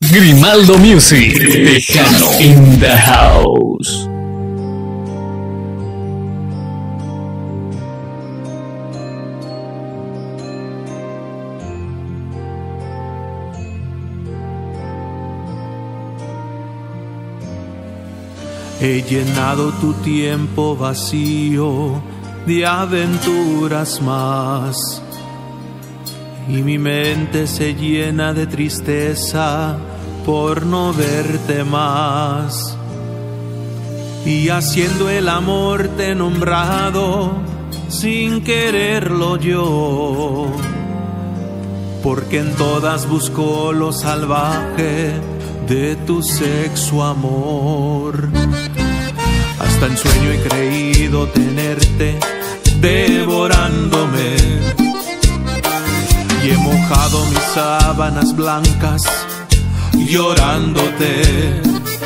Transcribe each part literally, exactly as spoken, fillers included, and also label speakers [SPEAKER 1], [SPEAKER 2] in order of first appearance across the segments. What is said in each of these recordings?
[SPEAKER 1] Grimaldo Music, Tejano in the house.
[SPEAKER 2] He llenado tu tiempo vacío de aventuras más, y mi mente se llena de tristeza por no verte más. Y haciendo el amor te he nombrado sin quererlo yo, porque en todas busco lo salvaje de tu sexo amor. Hasta en sueño he creído tenerte devorándome, y he mojado mis sábanas blancas llorándote.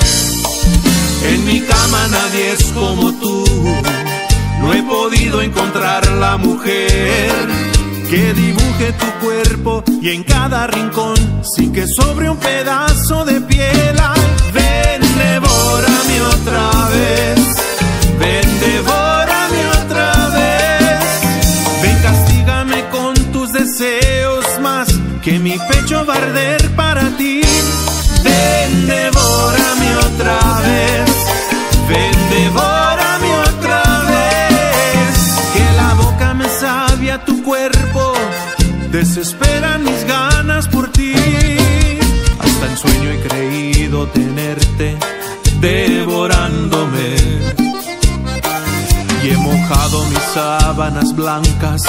[SPEAKER 2] En mi cama nadie es como tú, no he podido encontrar la mujer que dibuje tu cuerpo y en cada rincón sí que sobre un pedazo de piel. Ven, devórame otra vez, ven, devórame otra vez, ven, castígame con tus deseos más que mi pecho va a arder para ti. Ven, devórame otra vez, ven, devórame otra vez, que la boca me sabe a tu cuerpo, desesperan mis ganas por ti. Hasta en sueño he creído tenerte devorándome, y he mojado mis sábanas blancas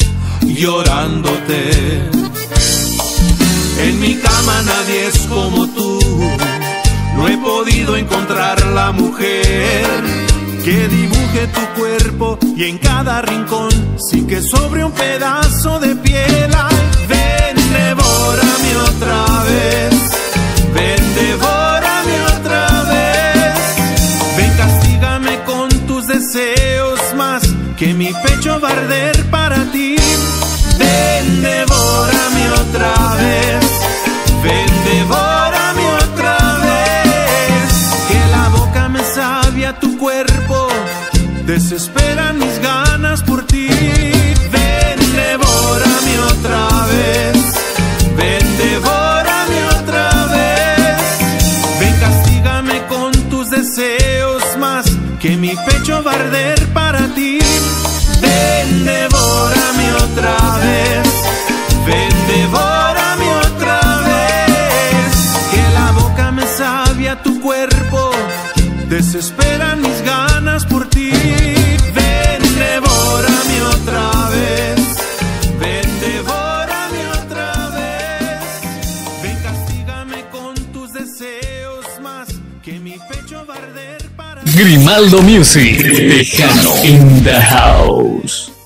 [SPEAKER 2] llorándote. En mi cama nadie es como tú, no he podido encontrar la mujer que dibuje tu cuerpo y en cada rincón sí que sobre un pedazo de piel. Ven, devórame otra vez, ven, devórame otra vez, ven, castígame con tus deseos más que mi pecho va a arder para ti. Ven, devórame otra vez, ven, devórame otra vez, que la boca me sabe a tu cuerpo, desesperan mis ganas por ti. Ven, devórame otra vez, ven, devórame otra vez, ven, castígame con tus deseos más que mi pecho va a arder para ti. Ven, devórame otra vez, ven, devórame otra vez, que la boca me sabe a tu cuerpo, desesperan mis ganas por ti. Ven, devórame otra vez, ven, devórame otra vez, ven, castígame con tus deseos más que mi pecho va a arder para ti.
[SPEAKER 1] Grimaldo Music, Tejano in the house.